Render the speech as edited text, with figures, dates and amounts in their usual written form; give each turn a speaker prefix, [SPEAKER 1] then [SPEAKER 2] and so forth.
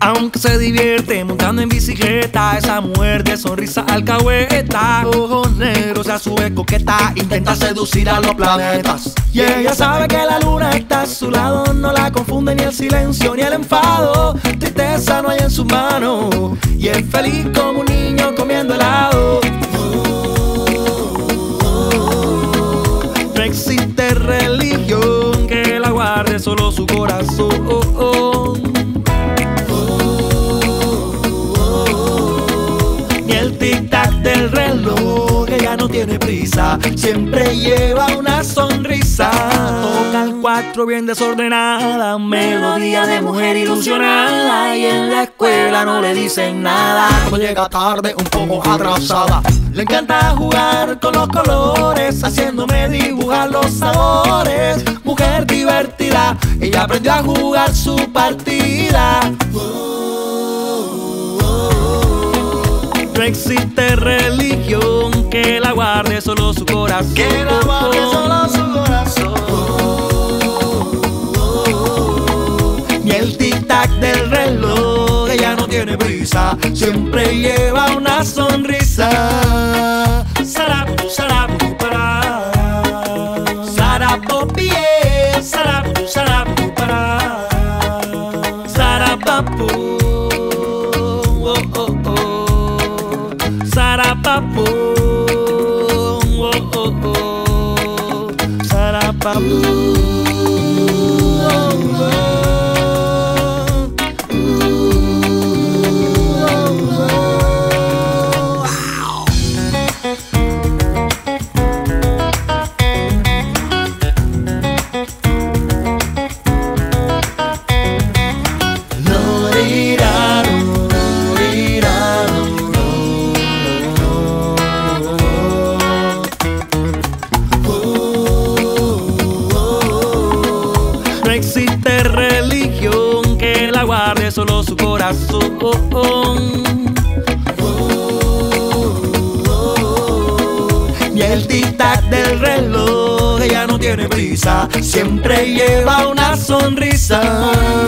[SPEAKER 1] Aunque se divierte montando en bicicleta, esa mujer de sonrisa alcahueta, ojos negros, a su vez coqueta, intenta seducir a los planetas. Y ella sabe que la luna está a su lado, no la confunde ni el silencio ni el enfado. Tristeza no hay en su mano y es feliz como un niño comiendo helado. No existe religión que la guarde, solo su corazón. Ni el tic-tac del reloj, ella no tiene prisa, siempre lleva una sonrisa. Toca el 4 bien desordenada, melodía de mujer ilusionada. Y en la escuela no le dicen nada, cuando llega tarde un poco atrasada. Le encanta jugar con los colores, haciéndome dibujar los sabores. Mujer divertida, ella aprendió a jugar su partida. No existe religión que la guarde, solo su corazón.
[SPEAKER 2] Que la guarde, solo su corazón.
[SPEAKER 1] Ni el tic-tac del reloj, ella no tiene prisa, siempre lleva una sonrisa. Sarapu, sarapu, para. Sarapopi, sarapu, sarapu, para. Sarapapu, oh, oh, oh. Sarapapu, oh, oh, oh. Sarapapu. No existe religión que la guarde, solo su corazón. Ni el tic-tac del reloj, ella no tiene prisa, siempre lleva una sonrisa.